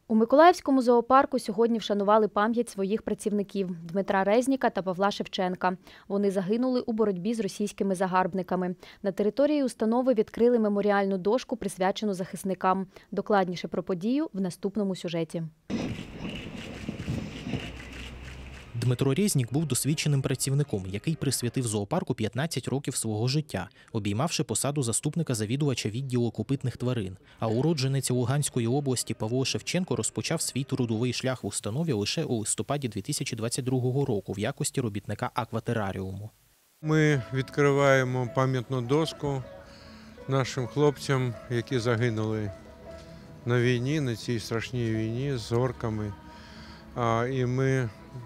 У Миколаївському зоопарку сьогодні вшанували пам'ять своїх працівників – Дмитра Резніка та Павла Шевченка. Вони загинули у боротьбі з російськими загарбниками. На території установи відкрили меморіальну дошку, присвячену захисникам. Докладніше про подію в наступному сюжеті. Дмитро Резнік був досвідченим працівником, який присвятив зоопарку 15 років свого життя, обіймавши посаду заступника завідувача відділу копитних тварин. А уродженець Луганської області Павло Шевченко розпочав свій трудовий шлях в установі лише у листопаді 2022 року в якості робітника акватераріуму. Ми відкриваємо пам'ятну дошку нашим хлопцям, які загинули на війні, на цій страшній війні з орками. І ми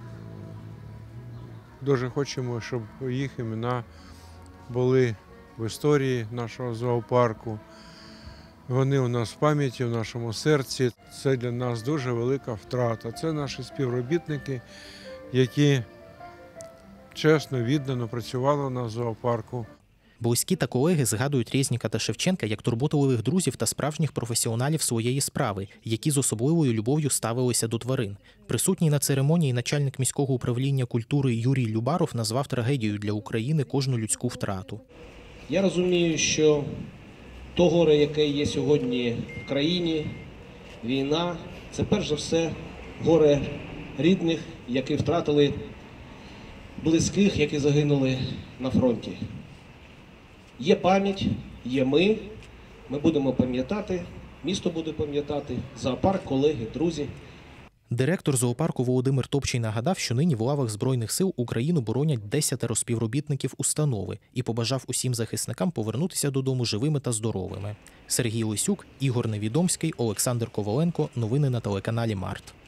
дуже хочемо, щоб їх імена були в історії нашого зоопарку. Вони у нас в пам'яті, в нашому серці. Це для нас дуже велика втрата. Це наші співробітники, які чесно, віддано працювали на зоопарку. Близькі та колеги згадують Резніка та Шевченка як турботливих друзів та справжніх професіоналів своєї справи, які з особливою любов'ю ставилися до тварин. Присутній на церемонії начальник міського управління культури Юрій Любаров назвав трагедією для України кожну людську втрату. Я розумію, що то горе, яке є сьогодні в країні, війна, це перш за все горе рідних, які втратили близьких, які загинули на фронті. Є пам'ять, є ми будемо пам'ятати, місто буде пам'ятати, зоопарк, колеги, друзі. Директор зоопарку Володимир Топчий нагадав, що нині в лавах Збройних сил Україну боронять 10 співробітників установи і побажав усім захисникам повернутися додому живими та здоровими. Сергій Лисюк, Ігор Невідомський, Олександр Коваленко. Новини на телеканалі Март.